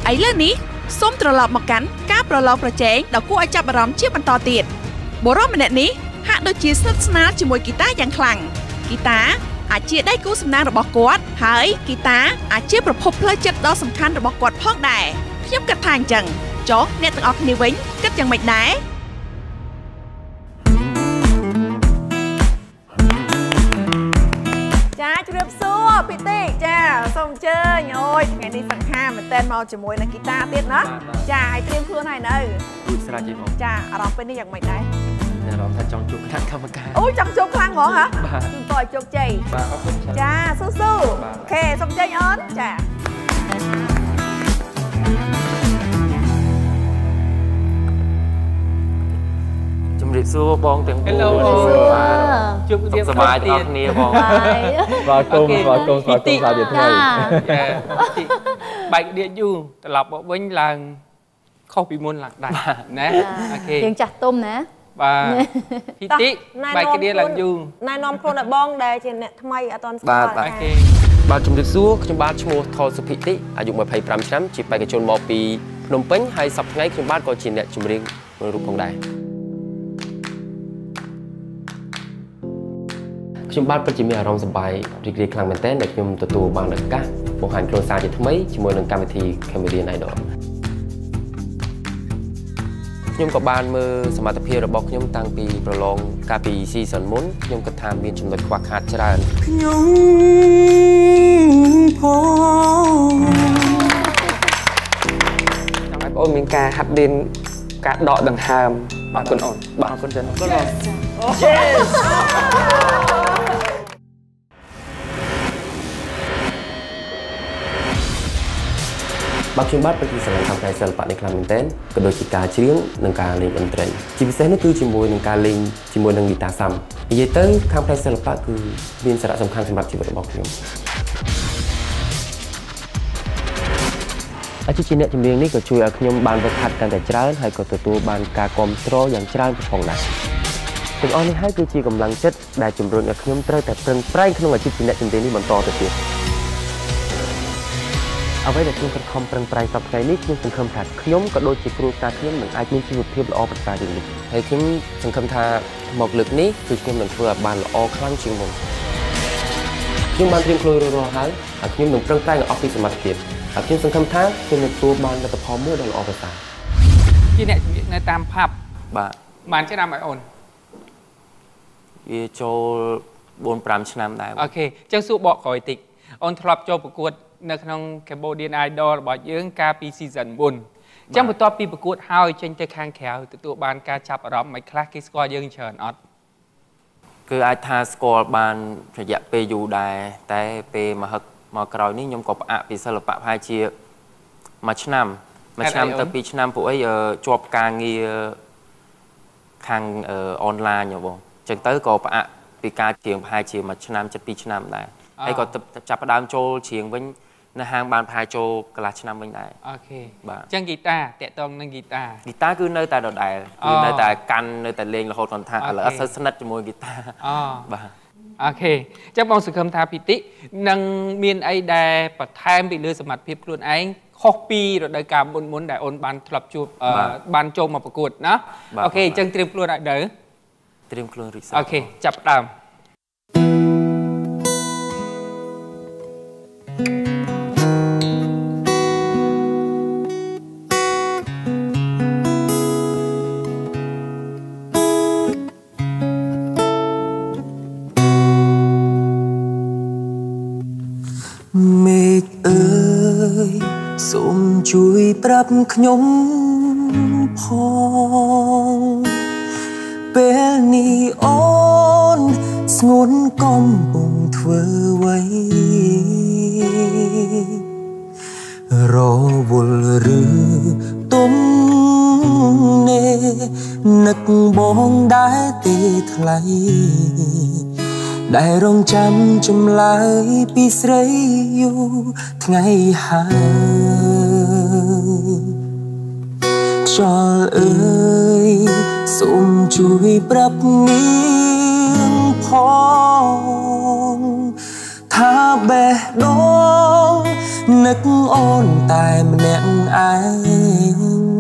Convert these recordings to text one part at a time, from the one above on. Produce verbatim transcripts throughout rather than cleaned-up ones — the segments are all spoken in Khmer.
ឥឡូវនេះសូមត្រឡប់មកកាន់ការប្រឡងប្រជែងដ៏គួរឲ្យចាប់អារម្មណ៍ជាបន្តទៀតបុរសម្នាក់នេះហាក់ដូចជាស្និទ្ធស្នាលជាមួយហ្គីតាយ៉ាងខ្លាំងហ្គីតាអាចជាដៃគូសំណាងរបស់គាត់ហើយហ្គីតាអាចជាប្រភពផ្លូវចិត្តដ៏សំខាន់របស់គាត់ផងដែរខ្ញុំគិតថាអញ្ចឹងចុះអ្នកទាំងអស់គ្នាវិញគិតយ៉ាងម៉េចដែរចាជម្រាបសួរពីតិចាសូមអញ្ជើញអូយថ្ងៃនេះសង្ហាមែនតើមកជាមួយនឹងហ្គីតាទៀតណាចាឲ្យត្រៀមខ្លួនហើយនៅគូស្រេចទេបងចាអារម្មណ៍ពេលនេះយ៉ាងម៉េចដែរអារម្មណ៍ថាចង់ជួបគណៈកម្មការអូយចង់ជួបខ្លាំងហ្មងហ៎គឺតើឲ្យជោគជ័យបាទអរគុណចាស៊ូស៊ូអូខេសូមអញ្ជើញអូនចាជំរាបសួរបងទាំងពីរជួបគ្នាសប្បាយទាំងអស់គ្នាបងស្វាគមន៍ស្វាគមន៍ស្វាគមន៍សាជាថ្មីបែកដៀកយូរត្រឡប់មកវិញឡើងខុសពីមុនឡើងដែរណាអូខេយើងចាស់ទុំណាបាទពីតិបែកដៀកឡើងយូរណែនាំខ្លួនឲ្យបងដែលជាអ្នកថ្មីអត់ទាន់ស្គាល់បាទអូខេបាទជំរាបសួរខ្ញុំបាទឈ្មោះថលសុភិតិអាយុยี่สิบห้าឆ្នាំជាបេក្ខជនមកពីភ្នំពេញហើយសប្តាហ៍ថ្ងៃខ្ញុំបាទក៏ជាអ្នកចម្រៀងមួយរូបផងដែរខ្ញុំបាទពិតជាមានអារម្មណ៍សប្បាយរីករាយខ្លាំងមែនទែនដែលខ្ញុំទទួលបានឱកាសបង្ហាញខ្លួនសារជាថ្មីជាមួយនឹងកម្មវិធី Comedian Idol ខ្ញុំក៏បានមើលសមត្ថភាពរបស់ខ្ញុំតាំងពីប្រឡងកាលពី season មុនខ្ញុំគិតថាមានចំណុចខ្វះខាតច្រើនខ្ញុំផងចង់ឲ្យបងអូនមានការហាត់រៀនការដកដង្ហើមអរគុណអូនបាទអរគុណច្រើនអរគុណបង Yes បាទខ្ញុំបាទពិតជាស្រឡាញ់ខាងផ្នែកសិល្បៈនេះខ្លាំងមែនទែនក៏ដូចជាការច្រៀងនិងការលេងតន្ត្រីជាពិសេសនោះគឺជាមួយនឹងការលេងជាមួយនឹងហ្គីតាសាំនិយាយទៅខាងផ្នែកសិល្បៈគឺមានសារៈសំខាន់សម្រាប់ជីវិតរបស់ខ្ញុំអាជីពជាអ្នកចម្រៀងនេះក៏ជួយឲ្យខ្ញុំបានវឹកហាត់កាន់តែច្រើនហើយក៏ទទួលបានការគាំទ្រយ៉ាងច្រើនផងដែរទាំងអស់នេះហើយគឺជាកម្លាំងចិត្តដែលជំរុញឲ្យខ្ញុំត្រូវតែប្រឹងប្រែងក្នុងអាជីពជាអ្នកចម្រៀងនេះបន្តទៅទៀតអ្វីដែលខ្ញុំខិតខំប្រឹងប្រែងសប្តាហ៍នេះខ្ញុំសង្ឃឹមថាខ្ញុំក៏ដូចជាគ្រួសារខ្ញុំនឹងអាចមានជីវភាពល្អប្រសើរជាងនេះហើយខ្ញុំសង្ឃឹមថាមកលើកនេះគឺខ្ញុំនឹងធ្វើឲ្យបានល្អខ្លាំងជាងមុនខ្ញុំបានត្រៀមខ្លួនរួចរាល់ហើយហើយខ្ញុំនឹងប្រឹងប្រែងឲ្យអស់ពីសមត្ថភាពហើយខ្ញុំសង្ឃឹមថាខ្ញុំនឹងទទួលបានលទ្ធផលមួយដ៏ល្អប្រសើរជាអ្នកជំនាញនៅតាមផាប់បាទបានឆ្នាំឲ្យអូនវាចូលbốn nămឆ្នាំដែរអូខេអញ្ចឹងសួរបកក្រោយតិចអូនធ្លាប់ចូលប្រកួតនៅក្នុង Cambodian Idol របស់យើងកាលពី season មុនអញ្ចឹងបន្ទាប់ពីប្រកួតហើយចេញទៅខាងក្រៅទទួលបានការចាប់អារម្មណ៍មិនខ្លះគេស្គាល់យើងច្រើនអត់គឺអាចថាស្គាល់បានរយៈពេលយូរដែរតែពេលមកហឹកមកក្រោយនេះខ្ញុំក៏ផ្អាកពីសិល្បៈប្រហែលជាមួយឆ្នាំមួយឆ្នាំទៅពីរឆ្នាំពួកអីជាប់ការងារខាងអនឡាញហ៎បងអញ្ចឹងទៅក៏ផ្អាកពីការច្រៀងប្រហែលជាមួយឆ្នាំចិត្តពីរឆ្នាំដែរហើយក៏ចាប់ផ្ដើមចូលច្រៀងវិញនៅហាងបានប្រហែលចូលកន្លះឆ្នាំវិញដែរអូខេបាទអញ្ចឹងហ្គីតាតាក់ទងនឹងហ្គីតាហ្គីតាគឺនៅតែដដែលគឺនៅតែកាន់នៅតែលេងរហូតដល់ថាឥឡូវអត់សូវស្និទ្ធជាមួយហ្គីតាអូបាទអូខេអញ្ចឹងបងសង្ឃឹមថាពីតិនឹងមានអីដែលបន្ថែមពីលើសមត្ថភាពខ្លួនឯងខុសពីរដូវកាលមុនមុនដែលអូនបានធ្លាប់ជួបបានចូលមកប្រកួតណាអូខេអញ្ចឹងត្រៀមខ្លួនឲ្យដល់ត្រៀមខ្លួនរីកអូខេចាប់ដើមសូមជួយប្រាប់ខ្ញុំផងពេលនេះអូនស្ងួនកំពុងធ្វើអ្វីរវល់ឬទំនេរនឹកបងដែរទេថ្លៃដែលរងចាំចម្លើយពីស្រីយូរថ្ងៃហើយខ្យល់អើយសូមជួយប្រាប់នាងផងថាបេះដូងនៃនឹកអូនតែម្នាក់ឯង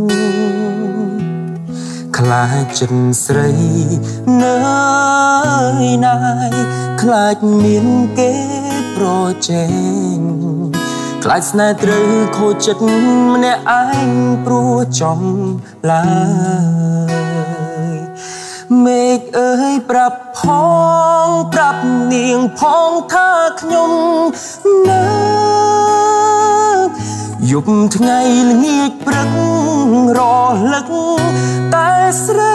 ខ្លាចចិត្តស្រីនៅណាយខ្លាចមានគេប្រជែងខ្លាចស្នេហ៍ត្រូវខូចចិត្តម្នាក់ឯងព្រោះចំឡើយមេឃអើយប្រាប់ផងប្រាប់នាងផងថាខ្ញុំនៅយប់ថ្ងៃល្ងាចព្រឹករលឹកតែស្រី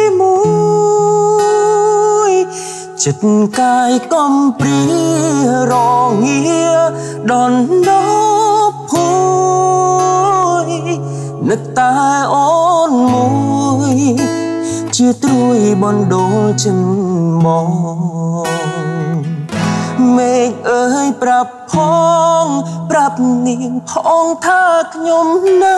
មួយចិត្តកាយកំព្រារងាដនដប់ភួយនឹកតែអូនមួយជាត្រួយបណ្ដូលចិនមកមេឃអើយប្រាប់ផងប្រាប់នាងផងថាខ្ញុំនៅ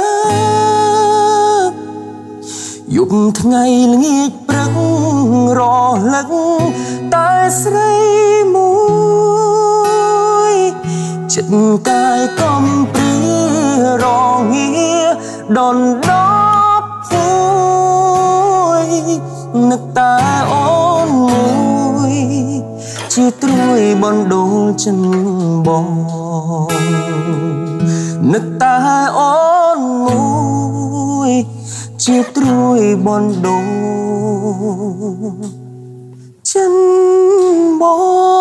យប់ថ្ងៃល្ងាចព្រឹករលឹកតែស្រីមួយចិត្តកាយកំព្រារងាដនដប់ភួយនឹកតែអូនមួយជាត្រួយបណ្ដូលចិនបងនឹកតែអូនមួយជាត្រួយបណ្ដូលចិនបង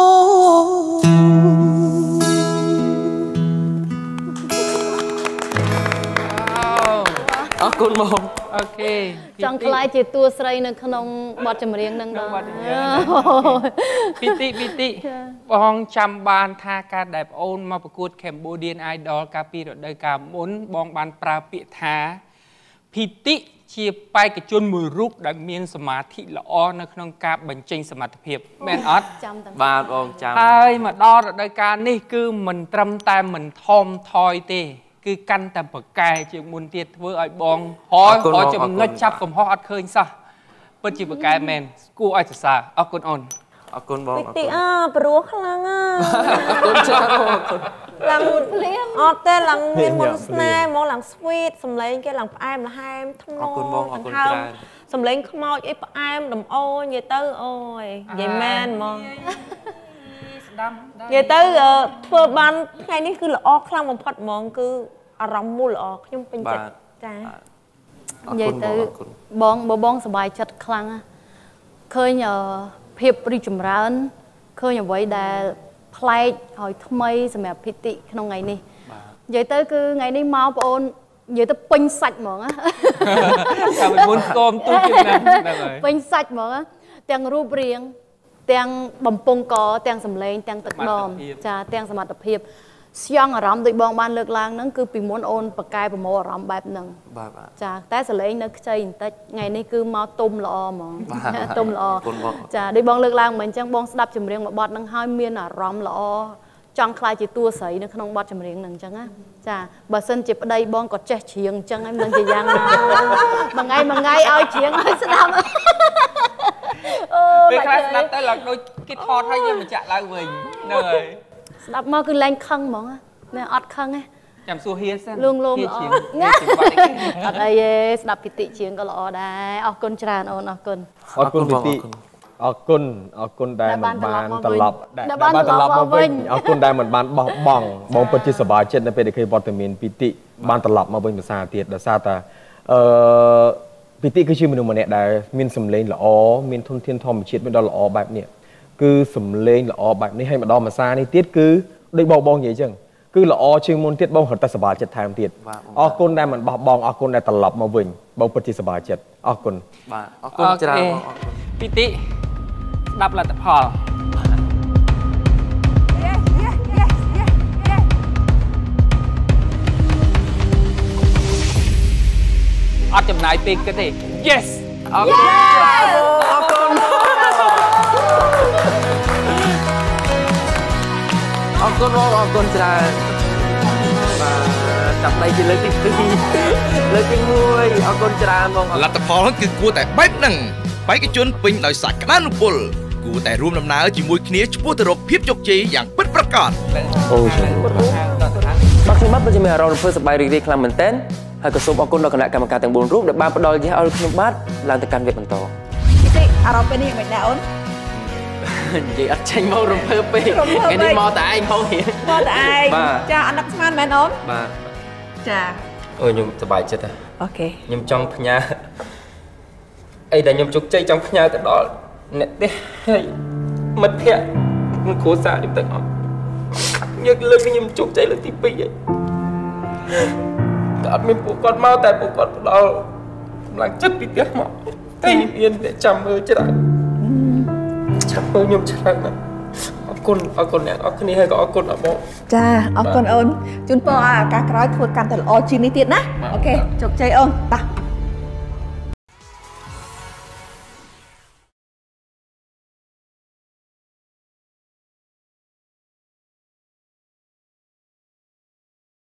អរគុណបងអូខេចង់ខ្លាយជាតួស្រីនៅក្នុងបទចម្រៀងនឹងដល់ពីតិពីតិបងចាំបានថាការដែលប្អូនមកប្រកួត Cambodian Idol កាលពីរដូវកាលមុនបងបានប្រើពាក្យថាពីតិជាបេក្ខជនមួយរូបដែលមានសមាធិល្អនៅក្នុងការបញ្ចេញសមត្ថភាពមែនអត់បាទបងចាំហើយមកដល់រដូវកាលនេះគឺមិនត្រឹមតែមិនថមថយទេគឺកាន់តែប្រកែជាងមុនទៀតធ្វើឲ្យបងហោហោចំណុចចាប់កំហុសអត់ឃើញសោះពិតជាប្រកែមែនគួរឲ្យសរសើរអរគុណអូនអរគុណបងតិចតិចអើព្រោះខ្លាំងអើអរគុណច្រើនបងអរគុណឡើងភ្លៀងអត់ទេឡើងមានមុនស្នេហ៍មកឡើង sweet សំឡេងគេឡើងផ្អែមល្ហែមថ្មអរគុណបងអរគុណច្រើនសំឡេងខ្មោចអីផ្អែមដំអូនិយាយទៅអូយនិយាយមែនហ្មងស្ដាប់និយាយទៅធ្វើបានថ្ងៃនេះគឺល្អខ្លាំងបំផុតហ្មងគឺអារម្មណ៍មូលល្អខ្ញុំពេញចិត្តចានិយាយទៅបងបងសប្បាយចិត្តខ្លាំងឃើញភាពរីកចម្រើនឃើញអ្វីដែលប្លែកហើយថ្មីសម្រាប់ភិតិក្នុងថ្ងៃនេះនិយាយទៅគឺថ្ងៃនេះមកបងអូននិយាយទៅពេញសាច់ហ្មងណាចាំមុនស្គមទូជិះណាស់ហើយពេញសាច់ហ្មងទាំងរូបរាងទាំងបំពង់កទាំងសម្លេងទាំងទឹកដមចាទាំងសមត្ថភាពស្យងអារម្មណ៍ដូចបងបានលើកឡើងហ្នឹងគឺពីមុនអូនប្រកែប្រមូលអារម្មណ៍បែបហ្នឹងបាទចាតែសលេងនៅខ្ចីបន្តិចថ្ងៃនេះគឺមកទុំល្អហ្មងទុំល្អចាដូចបងលើកឡើងមិនអញ្ចឹងបងស្ដាប់ចម្រៀងមួយបទហ្នឹងហើយមានអារម្មណ៍ល្អចង់ខ្លាចជាតួស្រីនៅក្នុងបទចម្រៀងហ្នឹងអញ្ចឹងណាចាបើសិនជាប្តីបងក៏ចេះច្រៀងអញ្ចឹងហើយមិនជាយ៉ាងណាមួយថ្ងៃមួយថ្ងៃឲ្យច្រៀងឲ្យស្ដាប់អូពេលខ្លះស្ដាប់ទៅឡើងដូចគេថតឲ្យយើងបញ្ជាក់ឡើងវិញហ្នឹងហើយស្ដាប់មកគឺលែងខឹងហ្មងណាអត់ខឹងទេចាំសួរហៀសិនលងលោមល្អអត់អីទេស្ដាប់ពិតិជាងក៏ល្អដែរអរគុណច្រើនអូនអរគុណអរគុណពិតិអរគុណអរគុណដែលមិនបានត្រឡប់ដែលបានត្រឡប់មកវិញអរគុណដែលមិនបានបោះបង់បងពិតជាសប្បាយចិត្តនៅពេលដែលឃើញវត្តមានពិតិបានត្រឡប់មកវិញភាសាទៀតដោយសារតែអឺពិតិគឺជាមនុស្សម្នាក់ដែលមានសម្លេងល្អមានធនធានធម្មជាតិមានដ៏ល្អបែបនេះគឺសំឡេងល្អបែបនេះហើយម្ដងភាសានេះទៀតគឺដូចបងបងនិយាយអញ្ចឹងគឺល្អជាងមុនទៀតបងរត់តែសប្បាយចិត្តថែមទៀតអរគុណដែលមិនបោះបង់អរគុណដែលត្រឡប់មកវិញបងពិតជាសប្បាយចិត្តអរគុណបាទអរគុណច្រើនបងអរគុណពីតិស្ដាប់លទ្ធផលអត់ចំណាយពេកគិតទេ yes អរគុណអរគុណអរគុណបងអរគុណច្រើនបាទចាប់ដៃជាលើកទីពីរលើកទីមួយអរគុណច្រើនបងលទ្ធផលគឺគួរតែបែបហ្នឹងបេក្ខជនពេញដោយសក្តានុពលគួរតែរួមដំណើរជាមួយគ្នាឆ្ពោះទៅរកភាពជោគជ័យយ៉ាងពិតប្រាកដអូបាទខ្ញុំមកខ្ញុំមានអារម្មណ៍រំភើបសប្បាយរីករាយខ្លាំងមែនទែនហើយក៏សូមអរគុណដល់គណៈកម្មការទាំងបួនរូបដែលបានផ្ដល់យេឲ្យខ្ញុំបាទឡើងទៅកាន់វគ្គបន្តពីតិអារម្មណ៍ពេលនេះមិនដែរអូននិយាយអត់ចាញ់មករំភើបពេកថ្ងៃនេះមកតែឯងផងមកតែឯងចាអត់ដឹកស្មានមែនអូនបាទចាអូខ្ញុំសប្បាយចិត្តហ៎អូខេខ្ញុំចង់ផ្ញើអីដែលខ្ញុំជោគជ័យចង់ផ្ញើទៅដល់អ្នកទេសហើយមិត្តភក្តិក្នុងគ្រួសារខ្ញុំទាំងអស់យកលើកខ្ញុំជោគជ័យលើកទីពីរហើយក៏អត់មានពួកគាត់មកតែពួកគាត់ផ្ដល់កម្លាំងចិត្តពីផ្ទះមកតែមានតែចាំមើលច្រើនចាំមើលខ្ញុំច្រើនណាស់អរគុណអរគុណអ្នកអរគ្នាហើយក៏អរគុណអបងចាអរគុណអូនជូនពរឲ្យឱកាសក្រោយធ្វើកាន់តែល្អជាងនេះទៀតណាអូខេជោគជ័យអូនបាទ